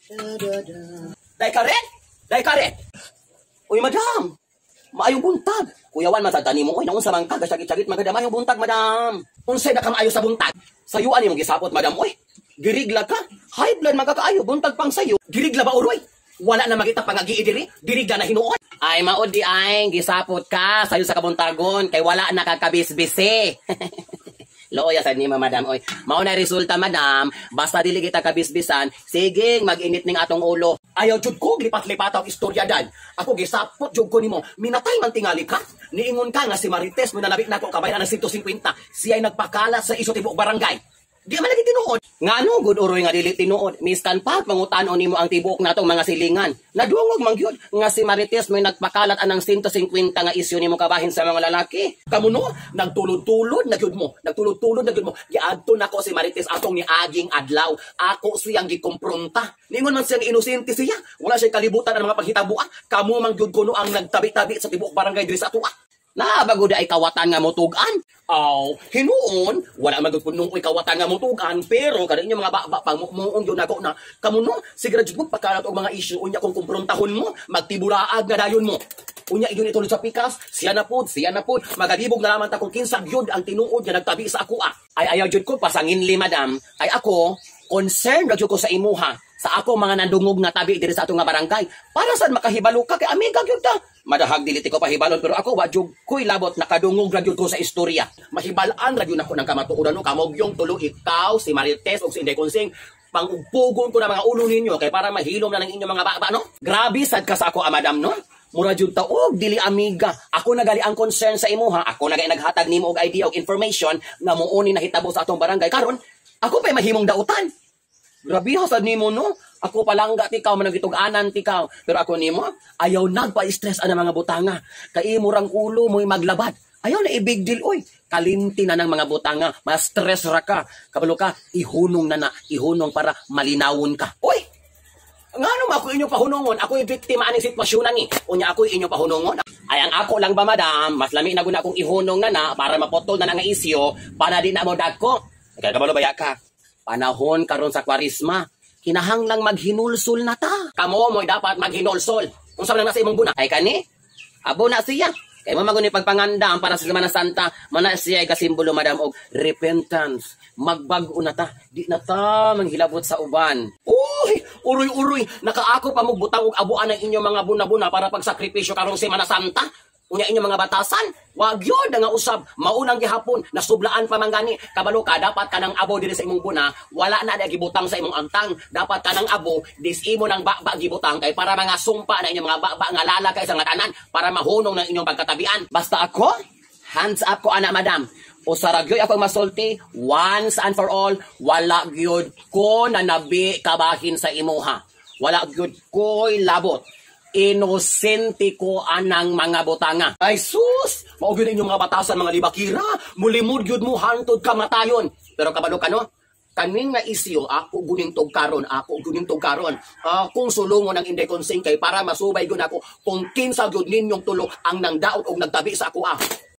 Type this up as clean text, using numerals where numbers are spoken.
Day karet? Day karet? Uy, madam! Maayong buntag. Kuyawan man sa tani mo. Uy, naun sa mangkag. Sagit-sagit maganda. Maayong buntag, madam. Unsay na ka maayo sa buntag? Sayuan ni mong gisapot, madam. Uy, dirigla ka. High blood magkakaayo. Buntag pang sayo. Dirigla ba, uroy? Wala na magita pangagi diri. Dirigla na hinuon. Ay, maod di ay. Gisapot ka. Sayo sa kabuntagon. Kay wala na kakabisbisi. Looya sa nima, madam. Oy, mao na resulta, madam. Basta dili kita kabisbisan, sige, mag-init ning atong ulo. Ayaw jud ko lipat-lipat ang istorya dad. Ako gisapot jud ko nimo. Minatay man tingali ka. Niingon ka nga si Marites mo nalabik nako kabayan ng 150. Siya ay nagpakalat sa iso tibok barangay. Di man lagi tinuod. Ngano gud uroy nga dili tinuod. Miskan pa pangutan-on nimo ang tibok natong mga silingan. Nadungog man gyud nga si Marites may nagpakalat anang 150 nga isyu nimo kabahin sa mga lalaki. Kamo no, nagtulod-tulod na gyud mo. Nagtulod-tulod na gyud mo. Giadto nako si Marites atong ni aging adlaw. Ako siyang gikompronta. Ningon man siyang inosente siya. Wala siyang kalibutan ang mga paghitabuan. Kamo man gyud kuno ang nagtabi-tabi sa tibok barangay diri sa atuwa. Nabago ay kawatan nga motugan. Aw, hinuon, wala magpunong kawatan nga motugan, pero kada inyo mga baba pangmuon yun ako na kamuno, sigara jud pagkalat og mga issue unya kung kumprontahon mo, magtiburaag nga dayon mo. Unya iyon ituloy sa pikas, siya na pod, magagibog na lamang ta kung kinsa gyud ang tinuod nga nagtabi sa ako. Ay ayaw jud ko pasanginli, madam. Ay ako concerned ra jud ko sa imuha. Sa ako mga nandungog na tabi diri sa atong nga barangay. Para saan makahibalo ka kay amiga gyud ta. Madahag dili ko pahibalon pero ako wa jud koy labot nakadungog ra jud ko sa istorya. Mahibalaan ra jud ako ng kamatuoran no kamogyong tulo ikaw si Marites ug si Inday Consing pangugpugon ko na mga ulo ninyo kay para mahilom na ng inyong mga baba no. Grabe sad ka sa ako, madam no. Mura jud ta og dili amiga. Ako nagali ang concern sa imuha. Ako nagali naghatag nimo og idea og information nga muuni nahitabo sa atong barangay karon. Ako pay mahimong dautan. Grabe hasad nimo no. Ako palangga tikaw managitug-anan tikaw. Pero ako nimo ayaw nagpa-stress ana mga butanga. Kay murang ulo mo'y maglabad. Ayaw na i-big deal oy. Kalimti na ng mga butanga. Ma-stress ra ka. Kabalo ka ihunong na ihunong para malinawon ka. Oy. Ngano ako inyo pahunongon? Ako yung biktima aning sitwasyon ni. Unya ako inyo pahunongon. Ay ang ako lang ba, madam? Mas lami na guna akong ihunong na para mapotol na nga isyo para di na mo dagko. Kaya kabalo baya ka. Panahon karon sa kwarisma, kinahanglang maghinulsol na ta. Kamo mo'y dapat maghinulsol. Kung saan na nasa imong buna. Ay kani, abo na siya. Kaya mamaguni pagpanganda para sa Semana Santa, mana siya ay kasimbolo, madam, og repentance. Magbago na ta. Di na ta manghilabot sa uban. Uy, uroy-uroy. Nakaako pa magbutang og abuan ng inyong mga buna-buna para pagsakripisyo karong Semana Santa. Unya inyong mga batasan, wag yun nga usab, maunang gihapon, nasublaan pa man gani, kabalo ka, dapat ka ng abo diri sa imong buna, wala na gibutang sa imong antang, dapat ka ng abo, disimo ng bakba gibutang, kay para mga sumpa na inyong mga bakba nga lalakay sa nga tanan, para mahunong ng inyong pagkatabian. Basta ako, hands up ko ana, madam. O saragyoy ako masulti, once and for all, wala gyud ko na nabi kabahin sa imuha. Wala gyud ko'y labot. Inosente ko anang mga butanga. Ay sus! Maugyo inyong mga batasan, mga libakira. Mulimod yun mo, hantod kamatayon. Pero kabalo ka no? Kaning nga isyo, ako guning tog karon. Kung sulungon ng Inday Consing kay para masubay yun ako kung kinsa yun ninyong tulok ang nangdaot o nagtabi sa ako